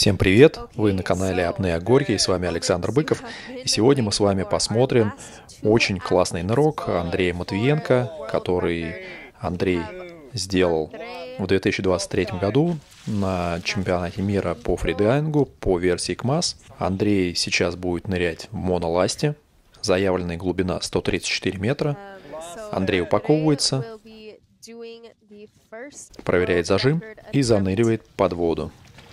Всем привет! Вы на канале Апнея Горький, с вами Александр Быков. И сегодня мы с вами посмотрим очень классный нырок Андрея Матвиенко, который Андрей сделал в 2023 году на чемпионате мира по фридайвингу по версии КМАС. Андрей сейчас будет нырять в моноласте. Заявленная глубина 134 метра. Андрей упаковывается, проверяет зажим и заныривает под воду.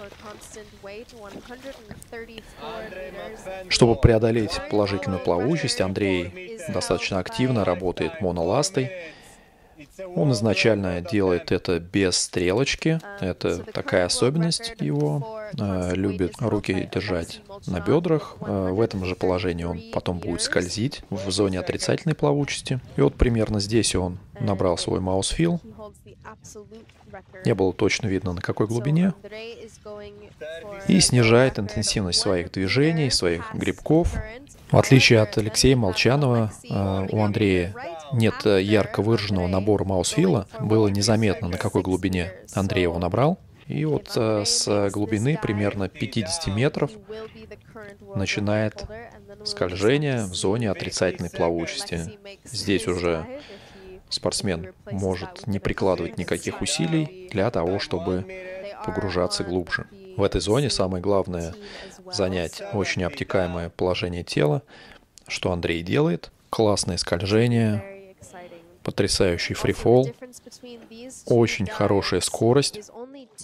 Чтобы преодолеть положительную плавучесть, Андрей достаточно активно работает моноластой. Он изначально делает это без стрелочки. Это такая особенность его. Любит руки держать на бедрах. В этом же положении он потом будет скользить в зоне отрицательной плавучести. И вот примерно здесь он набрал свой маусфил. Не было точно видно, на какой глубине. И снижает интенсивность своих движений, своих грибков. В отличие от Алексея Молчанова, у Андрея нет ярко выраженного набора маусфила. Было незаметно, на какой глубине Андрей его набрал. И вот с глубины примерно 50 метров начинает скольжение в зоне отрицательной плавучести. Здесь уже спортсмен может не прикладывать никаких усилий для того, чтобы погружаться глубже. В этой зоне самое главное — занять очень обтекаемое положение тела, что Андрей делает. Классное скольжение, потрясающий фрифол, очень хорошая скорость.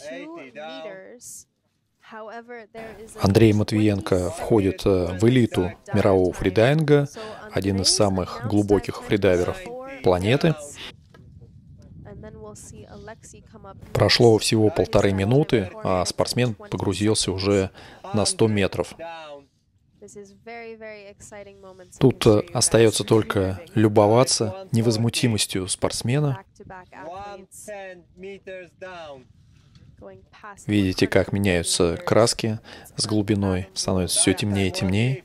Андрей Матвиенко входит в элиту мирового фридайвинга, один из самых глубоких фридайверов планеты. Прошло всего 1,5 минуты, а спортсмен погрузился уже на 100 метров. Тут остается только любоваться невозмутимостью спортсмена. Видите, как меняются краски с глубиной, становится все темнее и темнее.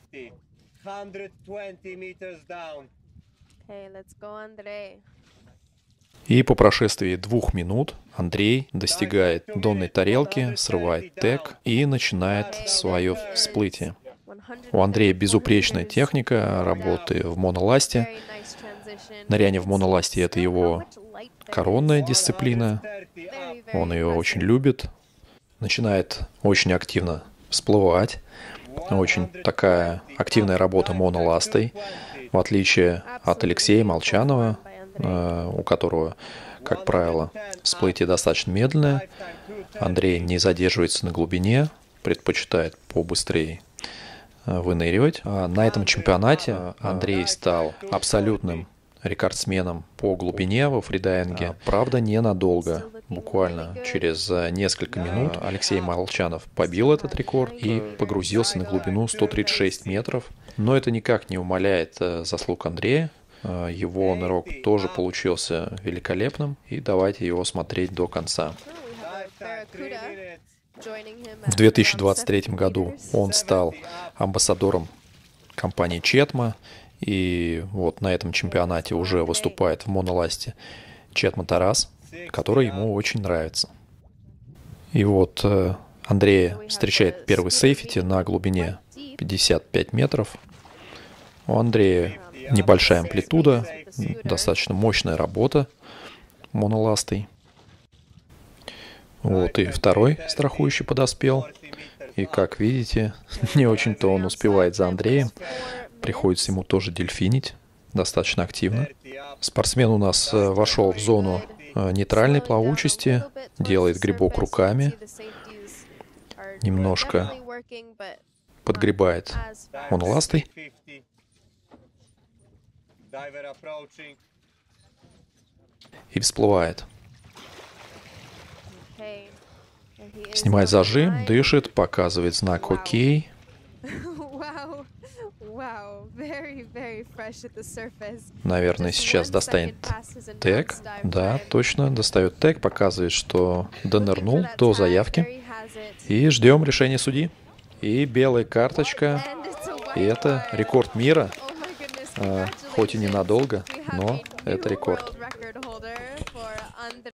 И по прошествии 2 минут Андрей достигает донной тарелки, срывает тег и начинает свое всплытие. У Андрея безупречная техника работы в моноласте. Ныряние в моноласте — это его коронная дисциплина. Он ее очень любит. Начинает очень активно всплывать. Очень такая активная работа моноластой, в отличие от Алексея Молчанова, у которого, как правило, всплытие достаточно медленное. Андрей не задерживается на глубине, предпочитает побыстрее выныривать. На этом чемпионате Андрей стал абсолютным рекордсменом по глубине во фридайвинге. Правда, ненадолго. Буквально через несколько минут Алексей Молчанов побил этот рекорд и погрузился на глубину 136 метров. Но это никак не умаляет заслуг Андрея. Его нырок тоже получился великолепным. И давайте его смотреть до конца. В 2023 году он стал амбассадором компании Четма. И вот на этом чемпионате уже выступает в моноласте Четма Тарас, который ему очень нравится. И вот Андрея встречает первый сейфити на глубине 55 метров. У Андрея небольшая амплитуда, достаточно мощная работа моноластой. Вот и второй страхующий подоспел. И как видите, не очень-то он успевает за Андреем. Приходится ему тоже дельфинить достаточно активно. Спортсмен у нас вошел в зону нейтральной плавучести, делает грибок руками, немножко подгребает моноластой и всплывает. Снимает зажим, дышит, показывает знак «Окей». Наверное, сейчас достанет тег. Да, точно, достает тег, показывает, что донырнул до заявки. И ждем решения судьи. И белая карточка. И это рекорд мира. Хоть и ненадолго, но это рекорд.